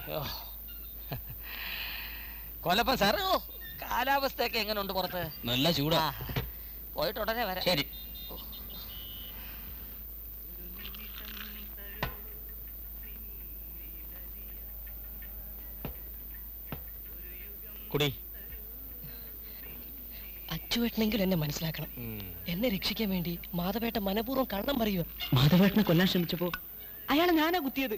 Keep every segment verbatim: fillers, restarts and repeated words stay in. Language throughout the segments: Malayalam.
കൊല്ലപ്പൻ സാർ, കാലാവസ്ഥയൊക്കെ എങ്ങനെയുണ്ട് പുറത്ത്? നല്ല ചൂടാ. പോയിട്ട് ഉടനെ വരാം. ശരി. കുടി. അച്ചുവേട്ടനെങ്കിലും എന്നെ മനസ്സിലാക്കണം. എന്നെ രക്ഷിക്കാൻ വേണ്ടി മാധവേട്ട മനപൂർവ്വം കള്ളം പറയുക. മാധവേട്ടനെ കൊല്ലാൻ ശ്രമിച്ചപ്പോ അയാളെ ഞാനാ കുത്തിയത്.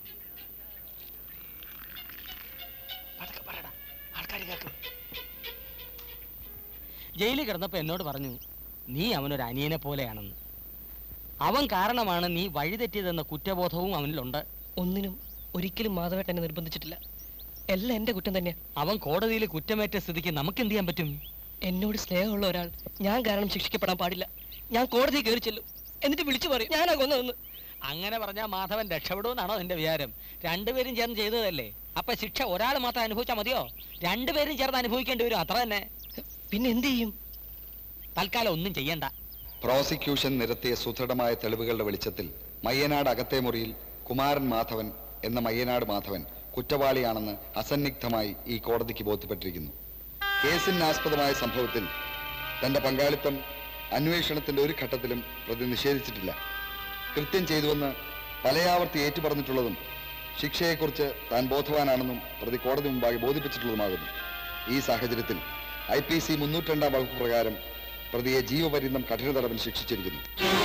ജയിലിൽ കിടന്നപ്പോ എന്നോട് പറഞ്ഞു, നീ അവനൊരു അനിയനെ പോലെയാണെന്ന്. അവൻ കാരണമാണ് നീ വഴിതെറ്റിയതെന്ന കുറ്റബോധവും അവനിലുണ്ട്. ഒന്നിനും ഒരിക്കലും മാധവേട്ടൻ എന്നെ നിർബന്ധിച്ചിട്ടില്ല. എല്ലാം എന്റെ കുറ്റം തന്നെയാ. അവൻ കോടതിയിൽ കുറ്റമേറ്റ സ്ഥിതിക്ക് നമുക്ക് എന്ത് ചെയ്യാൻ പറ്റും? എന്നോട് സ്നേഹമുള്ള ഒരാൾ ഞാൻ കാരണം ശിക്ഷിക്കപ്പെടാൻ പാടില്ല. ഞാൻ കോടതി കയറി ചെല്ലും, എന്നിട്ട് വിളിച്ചു പറയും ഞാനാ കൊന്നതെന്ന്. അങ്ങനെ പറഞ്ഞാൽ മാധവൻ രക്ഷപ്പെടുമെന്നാണോ എന്റെ വിചാരം? രണ്ടുപേരും ചേർന്ന് ചെയ്തതല്ലേ. അപ്പൊ ശിക്ഷ ഒരാൾ മാത്രം അനുഭവിച്ചാൽ മതിയോ? രണ്ടുപേരും ചേർന്ന് അനുഭവിക്കേണ്ടി വരും, അത്ര തന്നെ. പിന്നെ എന്ത് ചെയ്യും? തൽക്കാലം ഒന്നും ചെയ്യണ്ട. പ്രോസിക്യൂഷൻ നിരത്തിയ സുദൃഢമായ തെളിവുകളുടെ വെളിച്ചത്തിൽ മയ്യനാട് അകത്തെ മുറിയിൽ കുമാരൻ മാധവൻ എന്ന മയ്യനാട് മാധവൻ കുറ്റവാളിയാണെന്ന് അസന്നിഗ്ധമായി ഈ കോടതിക്ക് ബോധ്യപ്പെട്ടിരിക്കുന്നു. കേസിനാസ്പദമായ സംഭവത്തിൽ തന്റെ പങ്കാളിത്തം അന്വേഷണത്തിന്റെ ഒരു ഘട്ടത്തിലും പ്രതി നിഷേധിച്ചിട്ടില്ല. കൃത്യം ചെയ്തുവെന്ന് പലയാവർത്തി ഏറ്റുപറഞ്ഞിട്ടുള്ളതും ശിക്ഷയെക്കുറിച്ച് താൻ ബോധവാനാണെന്നും പ്രതി കോടതി മുമ്പാകെ ബോധിപ്പിച്ചിട്ടുള്ളതുമാകുന്നു. ഈ സാഹചര്യത്തിൽ ഐ പി സി മുന്നൂറ്റി വകുപ്പ് പ്രകാരം പ്രതിയെ ജീവപര്യന്തം കഠിന തടവിൽ ശിക്ഷിച്ചിരിക്കുന്നു.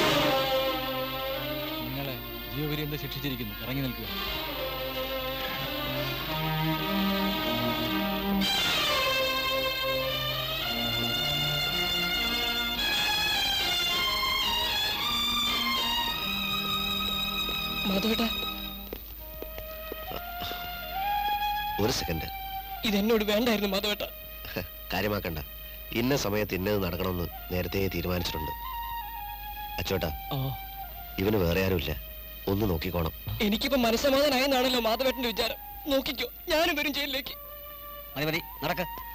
നിങ്ങളെ ജീവപര്യന്തം ശിക്ഷിച്ചിരിക്കുന്നു. ഇറങ്ങി നിൽക്കുക. മാധവേട്ട, ഒരു സെക്കൻഡ്. ഇതെന്നോട് വേണ്ടായിരുന്നു മാധവേട്ട. കാര്യമാക്കണ്ട. ഇന്ന സമയത്ത് ഇന്നത് നടക്കണമെന്ന് നേരത്തെ തീരുമാനിച്ചിട്ടുണ്ട്. അച്ചോട്ടാ, ഇവന് വേറെ ആരുമില്ല. ഒന്ന് നോക്കിക്കോണം. എനിക്കിപ്പോ മനസ്സമാധാനായെന്നാണല്ലോ മാധവേട്ടന്റെ വിചാരം. നോക്കിക്കോ, ഞാനും വരും ജയിലിലേക്ക്. മതി മതി, നടക്ക.